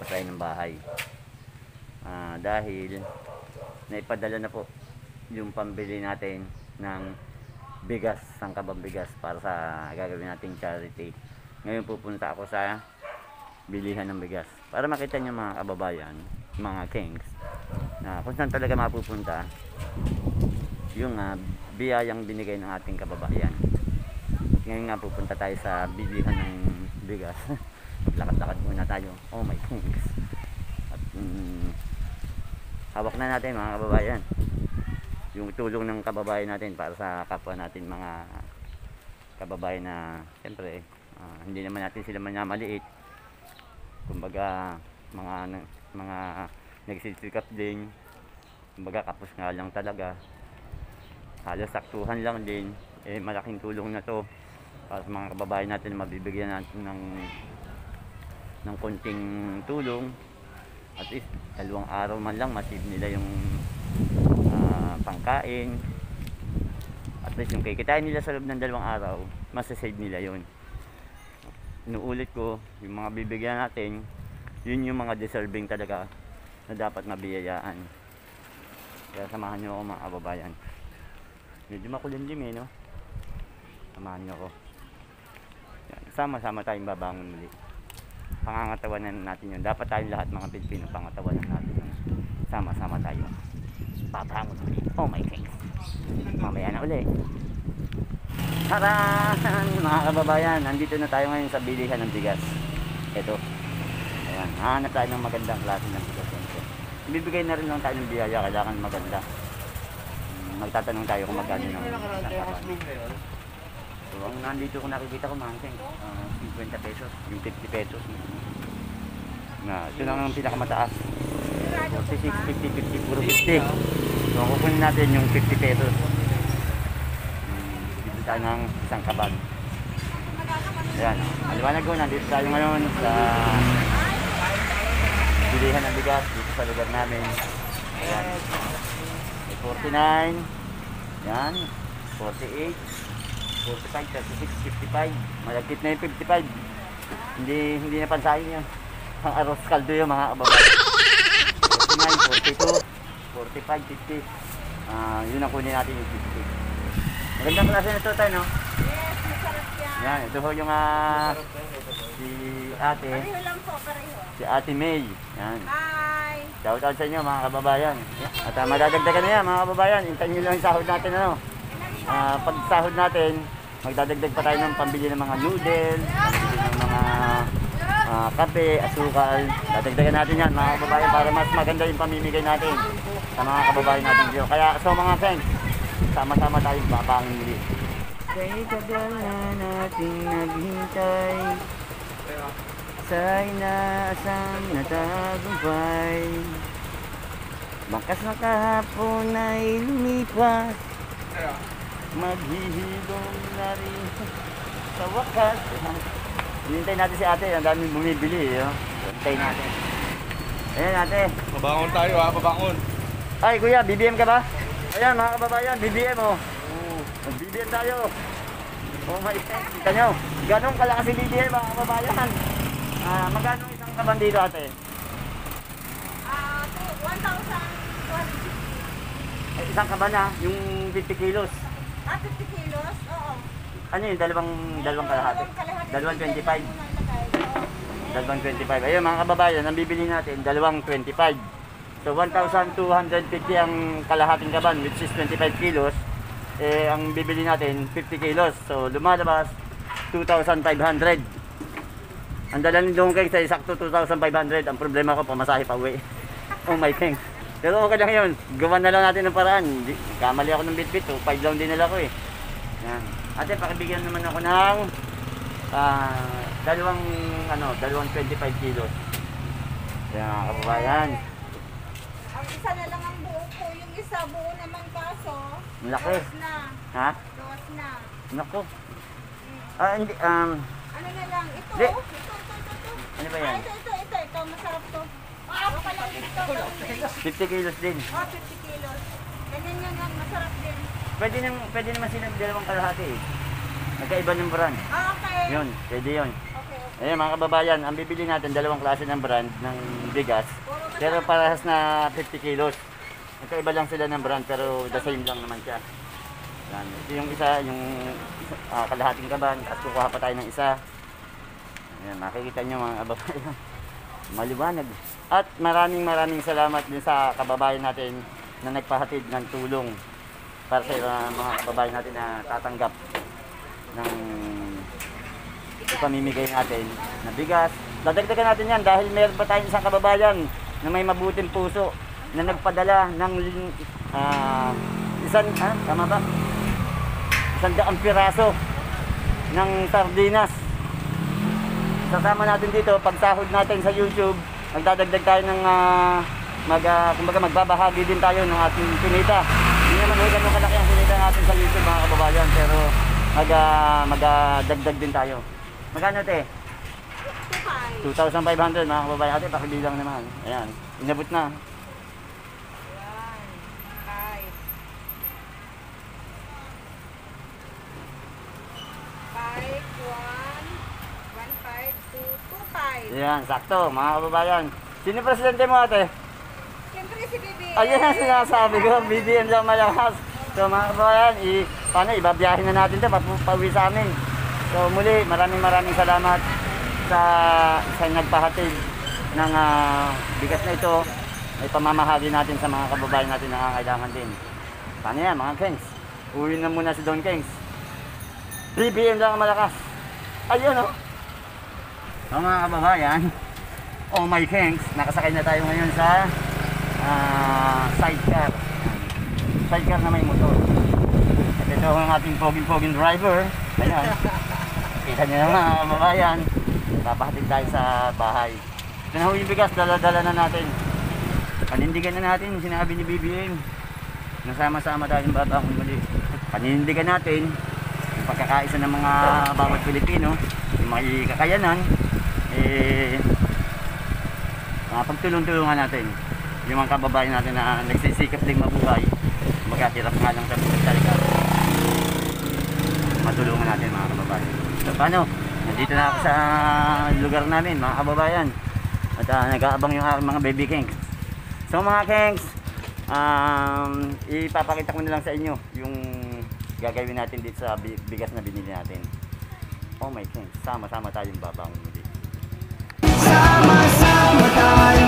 tayo ng bahay. Dahil naipadala na po yung pambili natin ng bigas, sangkabang bigas para sa gagawin nating charity. Ngayon pupunta ako sa bilihan ng bigas para makita niyo mga kababayan, mga kings, na kung saan talaga mapupunta yung biyayang binigay ng ating kababayan. Ngayon nga pupunta tayo sa bilihan ng bigas. Maglakad-lakad muna tayo. Oh my kings. At hawak na natin mga kababayan yung tulong ng kababayan natin para sa kapwa natin mga kababayan na siyempre hindi naman natin sila manamaliit. Kumbaga mga nagsisikap din, kumbaga kapos nga lang talaga, halos saktuhan lang din. Malaking tulong na to para sa mga kababayan natin, mabibigyan natin ng konting tulong. At least 2 araw man lang masave nila yung pangkain. At least yung kikitain nila sa loob ng 2 araw, masasave nila yun. Inuulit ko, yung mga bibigyan natin, yun yung mga deserving talaga na dapat mabiyayaan. Kaya samahan nyo ako mga kababayan. Medyo makulimlim no? Samahan nyo ako. Sama-sama tayong babangon muli. Pangangatawanan natin yun. Dapat tayong lahat mga Pilipino pangatawanan natin yun. Sama-sama tayo babangon muli. Oh my kings. Mamaya na uli. Haran mga kababayan, nandito na tayo ngayon sa bilihan ng bigas. Ito. Ayan, hahanap tayo ng magandang klase ng bigas. Ibibigay na rin lang tayo ng biyaya, kailangan maganda. Magtatanong tayo kung magkano ng kapan. So, ang nandito ko nakikita ko mga king, 50 pesos, yung 50 pesos. Ito lang ang pinakamataas. 46, 50, 50, puro 50. So, kukunin natin yung 50 pesos. Dito tayo ng isang kabag. Ayan, maliwanag ko, nandito tayo ngayon sa bilihan ng bigas dito sa lugar namin. Ayan, may 49, yan, 48, 45, 36, 55. Malagkit na yung 55. Hindi na pansahin yan. Ang arroz kaldo yung mga kababayan. 49, 42, 45, 50. Yun ang kunin natin yung 50. Magandang klase na ito tayo, no? Yes, masarap yan. Yan, ito ho yung si ate. Pareho lang po, pareho. Si Ate May. Yan. Hi! Shout out sa inyo mga kababayan. At madadagdagan na yan mga kababayan. Hintayin nyo lang yung sahod natin. Pag sahod natin, magdadagdag pa tayo ng pambili ng mga noodles, pambili ng mga kape, asukal. Dadagdagan natin yan mga kababayan para mas maganda yung pamimigay natin sa mga kababayan natin dito. Kaya so mga friends, sama-sama tayong babangon muli. Kay tagal na natin naghintay sa inaasam na tagumpay. Bakas na kahapon ay lumipas, maghihilom na rin sa wakas. Hinintay natin si ate, ang daming bumibili. Hintay natin. Ayan ate. Mabangon tayo mabangon. Ay kuya, BBM ka ba? Ayan mga kababayan, BBM BBM tayo. Oh my God, kita nyo. Ganong kalakas si BBM mga kababayan. Magkano isang kaban dito ate? 1,250. Isang kaban na, yung 50 kilos. 50 kilos? Oo. Ano yun, dalawang kalahati? 2.25. 2.25. Ayun mga kababayan, ang bibili natin, 2.25. So 1,250 ang kalahating kaban, which is 25 kilos. Ang bibili natin, 50 kilos. So lumalabas, 2,500. Ang dala ni Dong Keng sa isakto 2,500. Ang problema ko, pamasahe pa uwi. Oh my Keng. Pero okay lang yun. Gawan na lang natin ng paraan. Kamali ako ng bit-bit. 5 lang din nila ko eh. Yan. Ate, pakibigyan naman ako ng 2.25 kilos. Yan mga kababayan. Ang isa na lang ang buo po. Yung isa buo naman kaso. Malaki. Gawas na. Ha? Gawas na. Nako. Hindi. Ano na lang? Ito. Di. Ito. Ano ba yan? Ito. Masarap to. Okay lang ito. 50 kilos din. 50 kilos. Ganyan yan. Masarap din. Pwede naman sila dalawang kalahati eh. Nagkaiba ng brand. Okay. Yun, pwede yun. Okay. Ayan mga kababayan, ang bibili natin dalawang klase ng brand ng bigas. Pero parehas na 50 kilos. Magkaiba lang sila ng brand pero the same lang naman siya. Yan. Ito yung isa, yung kalahating kaban. Tapos kukuha pa tayo ng isa. Ayan, makikita nyo mga kababayan. Maliwanag. At maraming salamat din sa kababayan natin na nagpahatid ng tulong para sa mga kababayan natin na tatanggap ng pamimigay natin na bigas. Dadagdagan natin yan dahil meron pa tayong isang kababayan na may mabuting puso na nagpadala ng tama ba? 100 piraso ng sardinas. Sasama natin dito, pag sahod natin sa YouTube, magdadagdag tayo ng kumbaga magbabahagi din tayo ng ating kinita. Hindi naman ganun kalaki ang kinita natin sa YouTube mga kababayan, pero magdagdag din tayo. Magkano te? 2,500 mga kababayan. Ate, pakibilang naman. Ayan, inabot na. Ayan, sakto mga kababayan. Sino presidente mo ate? Siyempre si BBM. Ayan ang sinasabi ko, BBM lang malakas. So mga kababayan, paano, ibabiyahin na natin ito, pauwi sa amin. So muli, maraming salamat sa nagpahatid ng bigas na ito. Ay pamamahagi natin sa mga kababayan natin na nangangailangan din. Paano yan mga Kengs? Uwi na muna si Don Kengs. BBM lang ang malakas. Ayun o. So mga kababayan, oh my Kengs, nakasakay na tayo ngayon sa sidecar. Sidecar na may motor. At ito ang ating poging driver. Ayan. Kita nyo na mga kababayan. Papahatid tayo sa bahay. Ito na yung bigas, dala-dala na natin. Panindigan na natin yung sinabi ni BBM. Nasama-sama tayong babangon muli. Panindigan natin yung pagkakaisa ng mga bawat Pilipino, yung mga kakayanan, pagtulong-tulungan natin yung mga kababayan natin na nagsisikap din mabuhay, magkahirap nga lang sa talaga. Matulungan natin mga kababayan. So paano? Nandito na ako sa lugar namin mga kababayan. At nag-aabang yung mga baby Kengs. So mga Kengs, ipapakita ko na lang sa inyo yung gagawin natin dito sa bigas na binili natin. Oh my Kengs, sama-sama tayong babangon mo dito. Sama-sama tayo.